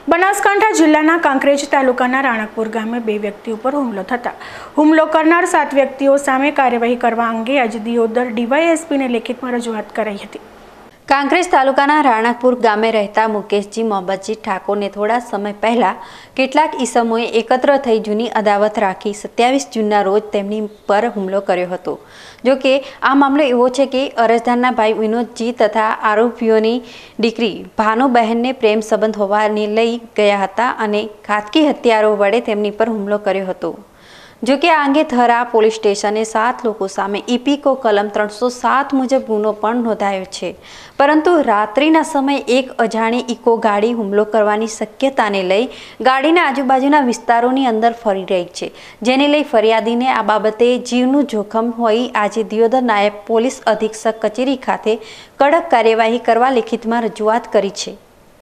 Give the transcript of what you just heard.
બનાસકાંઠા જિલ્લાના કાંકરેજ તાલુકાના રાણકપુર ગામે 2 વ્યક્તિઓ પર હુમલો થતા હુમલો કરનાર 7 વ્યક્તિઓ સામે કાર્યવાહી કરવા અંગે આજે દિયોદર ડીવાયએસપીને લેખિતમાં રજૂઆત કરાઈ હતી। કાંકરેજ તાલુકાના રાણકપુર ગામે રહેતા મુકેશજી મોહમ્મદજી ઠાકોરને થોડા સમય પહેલા કેટલાક ઈસમોએ એકત્ર થઈ જૂની અદાવત રાખી 27 જૂનના રોજ તેમની પર હુમલો કર્યો હતો। જો કે આ મામલો એવો છે કે અરજદારના ભાઈ વિનોદજી તથા આરોપીઓની દીકરી ભાનુબહેનને પ્રેમ સંબંધ હોવાને લઈ ગયા હતા અને ઘાતકી હથિયારો વડે તેમની પર હુમલો કર્યો હતો। જો કે આ અંગે થરા પોલીસ સ્ટેશને 7 લોકો સામે ઇપીકો કલમ 307 મુજબ ગુનો પણ નોંધાયો છે, પરંતુ રાત્રિના સમયે એક અજાણી ઇકો ગાડી હુમલો કરવાની શક્યતાને લઈ ગાડીના આજુબાજુના વિસ્તારોની અંદર ફરી રહી છે, જેને લઈ ફરિયાદીને આ બાબતે જીવનું જોખમ હોઈ આજે દિયોદર નાયબ પોલીસ અધિક્ષક કચેરી ખાતે કડક કાર્યવાહી કરવા લેખિતમાં રજૂઆત કરી છે।